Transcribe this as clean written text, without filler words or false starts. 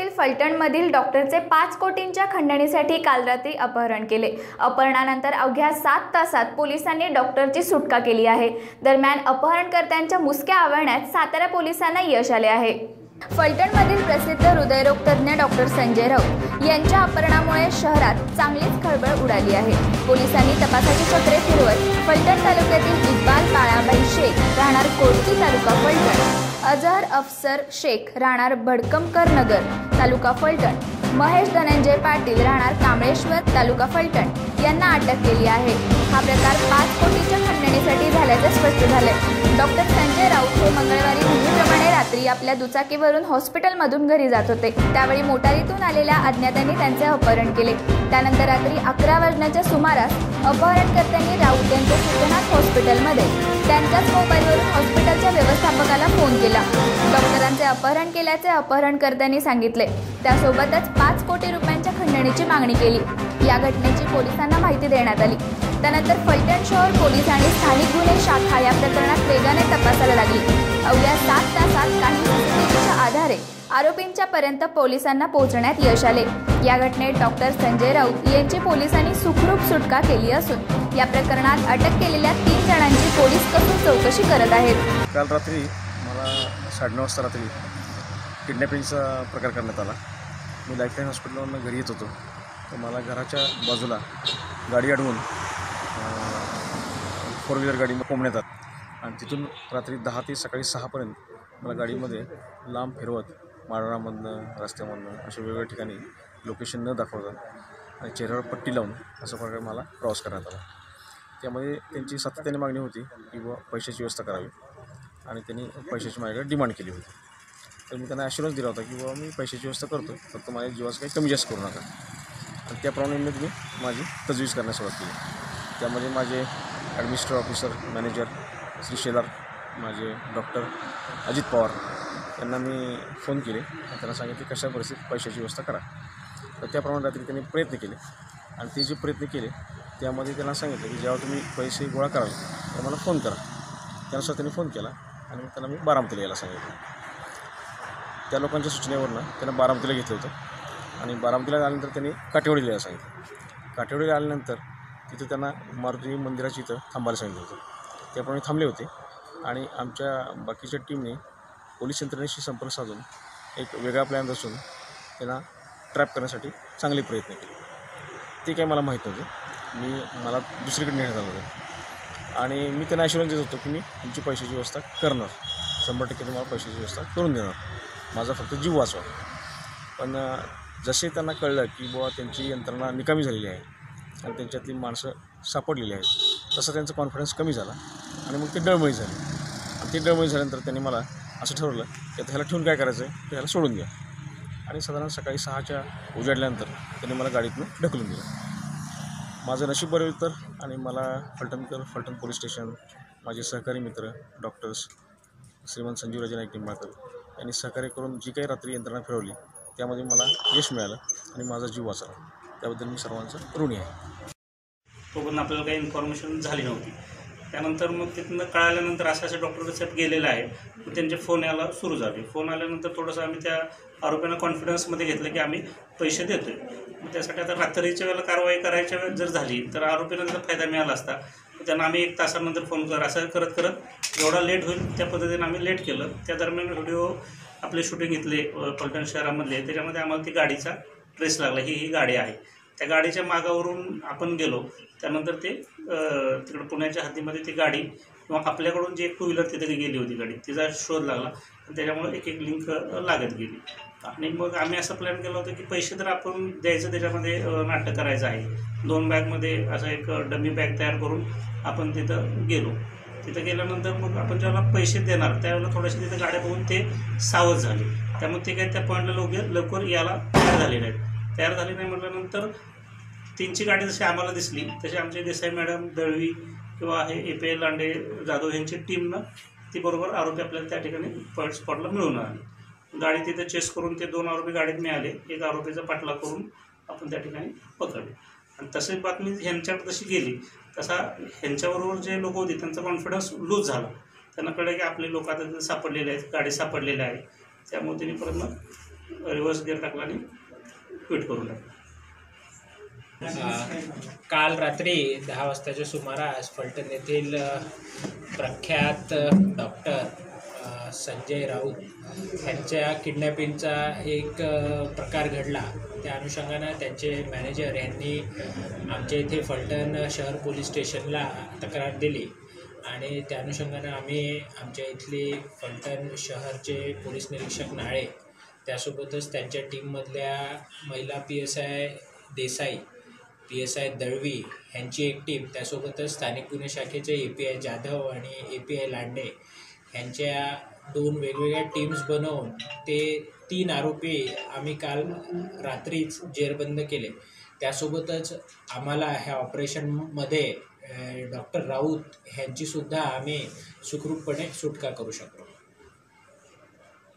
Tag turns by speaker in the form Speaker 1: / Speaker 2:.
Speaker 1: तालुक्यातील फलटणमधील डॉक्टरचे 5 कोटींच्या खंडणीसाठी काल रात्री अपहरण केले। अपहरणानंतर अवघ्या 7 तासात पोलिसांनी डॉक्टरची सुटका केली आहे। दरम्यान अपहरणकर्त्यांच्या मुसक्या आवळण्यात सातारा पोलिसांना यश आले आहे। फलटणमधील प्रसिद्ध हृदयरोग तज्ञ डॉक्टर संजय राऊत यांच्या अपहरणामुळे शहरात चांगलीच खळबळ उडाली आहे। पोलिसांनी तपासाची चक्रे फिरवत फलटण तालुक्यातील इक्बाल बाळाभाई शेख राहणार कोटकी तालुका फलटण, अजहर अफसर शेख राहणार भडकमकर नगर तालुका फलटण, महेश धनंजय पाटील राहणार कांबळेश्वर तालुका फलटण यांना अटक केली आहे। हा प्रकार 5 कोटीच्या खंडणीसाठी झाल्याचे स्पष्ट झाले। डॉक्टर संजय राऊत हे मंगळवारी नेहमीप्रमाणे रात्री आपल्या दुचाकीवरून हॉस्पिटलमधून घरी जात होते। त्यावेळी मोटारीतून आलेल्या अज्ञातांनी त्यांचे अपहरण केले। त्यानंतर रात्री 11 वाजण्याच्या सुमारास अपहरणकर्त्यांनी राऊत यांच्या सिद्धनाथ हॉस्पिटलमध्ये त्यांच्याच मोबाईलवरून हॉस्पिटलच्या व्यवस्थापकाला फोन केला। डॉक्टरांचे अपहरण केल्याचे अपहरणकर्त्यांनी सांगितले। त्यासोबतच 5 कोटी रुपयांच्या खंडणीची मागणी केली। या घटनेची पोलिसांना माहिती देण्यात आली। त्यानंतर फलटण शहर पोलीस आणि स्थानिक गुन्हे शाखा या प्रकरणात वेगाने तपासायला लागली। अवघ्या 7 तासात काही सीसीटीव्हीच्या आधारे आरोपींच्या पर्यंत पोलिसांना पोहोचण्यात यश आले। या घटनेत डॉक्टर संजय राऊत यांची पोलिसांनी सुखरूप सुटका केली असून या प्रकरणात अटक केलेल्या 3 जणांची पोलीस कसून चौकशी करत आहेत।
Speaker 2: काल रात्री मला 9:30 वाजता रात्री किडनॅपिंगचा प्रकार करण्यात आला। मी लाईफलाईन हॉस्पिटलवरून घरी येत होतो, तर मला घराच्या बाजूला गाडी अडवून 4 व्हीलर गाडी कोंबण्यात आली आणि तिथून रात्री 10 ते सकाळी 6पर्यंत मला गाडीमध्ये लांब फिरवत माळरामधनं रस्त्यामधनं अशा वेगवेगळ्या ठिकाणी लोकेशन न दाखवता आणि चेहऱ्यावर पट्टी लावून अशा प्रकारे मला प्रवास करण्यात आला। त्यामध्ये त्यांची सातत्याने मागणी होती की पैशाची व्यवस्था करावी आणि त्यांनी पैशाची माझ्याकडे डिमांड केली होती। तर मी त्यांना ॲश्युरन्स दिला होता की मी पैशाची व्यवस्था करतो, फक्त माझ्या जीवाचं काही कमी जास्त करू नका। आणि त्याप्रमाणे मी माझी तजवीज करण्यास सुरुवात केली। त्यामध्ये माझे administrative officer manager Shri Shelar, माझे डॉक्टर अजित पवार यांना मी फोन केले आणि त्यांना सांगितले कशा परिस्थितीत पैशाची व्यवस्था करा। तर त्याप्रमाणे रात्री त्यांनी प्रयत्न केले आणि ते जे प्रयत्न केले त्यामध्ये त्यांना सांगितलं की जेव्हा तुम्ही पैसे गोळा कराल तर मला फोन करा। त्यानुसार त्यांनी फोन केला आणि मग त्यांना मी बारामतीला यायला सांगितलं। त्या लोकांच्या सूचनेवरनं त्यांना बारामतीला घेतलं होतं आणि बारामतीला आल्यानंतर त्यांनी काटेवाडीला यायला सांगितलं। काटेवाडीला आल्यानंतर तिथं त्यांना मारुती मंदिराची इथं थांबायला सांगितलं होतं। त्याप्रमाणे थांबले होते आणि आमच्या बाकीच्या टीमने पोलीस यंत्रणेशी संपर्क साधून एक वेगळा प्लॅन रचून त्यांना ट्रॅप करण्यासाठी चांगले प्रयत्न केले। ते काही मला माहीत नव्हते, मला दुसरीकडे नेण्यात आलं होतं आणि मी त्यांना ॲश्युरन्स देत होतो की मी तुमची पैशाची व्यवस्था करणार, 100% तुम्हाला पैशाची व्यवस्था करून देणार, माझा फक्त जीव वाचवा। पण जसे त्यांना कळलं की त्यांची यंत्रणा निकामी झालेली आहे आणि त्यांच्यातली माणसं सापडलेली आहेत, तसं त्यांचा कॉन्फिडन्स कमी झाला आणि मग ते डळमळी झाली। आणि ते डळमळी झाल्यानंतर त्यांनी मला असं ठरवलं की आता ह्याला ठेवून काय करायचं आहे, तर ह्याला सोडून द्या। आणि साधारण सकाळी 6च्या उजाडल्यानंतर त्यांनी मला गाडीतून ढकलून दिलं। माझं नशीब बरं तर आणि मला फलटण पोलीस स्टेशन, माझे सहकारी मित्र डॉक्टर्स श्रीमंत संजीवराजे नाईक निंबाळकर यांनी सहकार्य करून जी काही रात्री यंत्रणा फिरवली त्यामध्ये मला यश मिळालं आणि माझा जीव वाचला। त्याबद्दल मी सर्वांचं ऋणी आहे।
Speaker 3: तोपर्यंत आपल्याला काही इन्फॉर्मेशन झाली नव्हती। त्यानंतर मग तिथून कळाल्यानंतर असं डॉक्टरच्या गेलेलं आहे, मग त्यांचे फोन यायला सुरू झाले। फोन आल्यानंतर थोडंसं आम्ही त्या आरोपींना कॉन्फिडन्समध्ये घेतलं की आम्ही पैसे देतो आहे। मग त्यासाठी आता रात्रीच्या वेळेला कारवाई करायच्या वेळेस जर झाली तर आरोपींना जर फायदा मिळाला असता, त्यांना आम्ही 1 तासानंतर फोन असं करत करत जेवढा लेट होईल त्या पद्धतीने आम्ही लेट केलं। त्या दरम्यान व्हिडिओ आपले शूटिंग घेतले फलटण शहरामधले, त्याच्यामध्ये आम्हाला ती गाडीचा ट्रेस लागला, ही गाडी आहे। त्या गाडीच्या मागावरून आपण गेलो, त्यानंतर ते तिकडं पुण्याच्या हद्दीमध्ये ती गाडी किंवा आपल्याकडून जी 2 व्हीलर तिथे गेली होती गाडी, तिचा शोध लागला आणि त्याच्यामुळे एक लिंक लागत गेली। आणि मग आम्ही असं प्लॅन केलं होतं की पैसे तर आपण द्यायचं, त्याच्यामध्ये नाटक करायचं आहे। 2 बॅगमध्ये असं एक डमी बॅग तयार करून आपण तिथं गेलो। तिथं गेल्यानंतर मग आपण जेव्हा पैसे देणार त्यावेळेला थोडेसे तिथं गाड्या बघून ते सावध झाले, त्यामुळे ते काही त्या पॉईंटला लवकर यायला तयार झाले नाहीत। तयार झाली नाही म्हटल्यानंतर त्यांची गाडी जशी आम्हाला दिसली तशी आमचे देसाई मॅडम, दळवी किंवा हे APL लांडे जाधव यांची टीमनं ती बरोबर आरोपी आपल्याला त्या ठिकाणी स्पॉटला मिळून आली। गाडी तिथे चेस करून ते 2 आरोपी गाडीत मिळाले। एक आरोपीचा पाठलाग करून आपण त्या ठिकाणी पकडले आणि तशी बातमी ह्यांच्याकडे जशी गेली तसा ह्यांच्याबरोबर जे लोक होते त्यांचा कॉन्फिडन्स लूज झाला। त्यांना कळलं की आपले लोक आता सापडलेले आहेत, गाडी सापडलेल्या आहे, त्यामुळे त्यांनी परत रिव्हर्स गिअर टाकला आणि क्विट करून टाकला.
Speaker 4: काल रात्री 10 वाजताच्या सुमारास फलटण येथील प्रख्यात डॉक्टर संजय राऊत यांच्या किडनॅपिंगचा एक प्रकार घडला. त्या अनुषंगानं त्यांचे मॅनेजर यांनी आमच्या इथे फलटण शहर पोलीस स्टेशनला तक्रार दिली आणि त्या अनुषंगानं आम्ही आमच्या इथली फलटण शहरचे पोलीस निरीक्षक नाळे, त्यासोबतच त्यांच्या टीममधल्या महिला PSI देसाई, PSI दळवी यांची एक टीम, त्यासोबतच स्थानिक गुन्हे शाखेचे API जाधव आणि API लांडे यांच्या 2 वेगवेगळ्या टीम्स बनवून ते 3 आरोपी आम्ही काल रात्रीच जेरबंद केले. त्यासोबतच आम्हाला ह्या ऑपरेशनमध्ये डॉक्टर राऊत यांचीसुद्धा आम्ही सुखरूपपणे सुटका करू शकलो.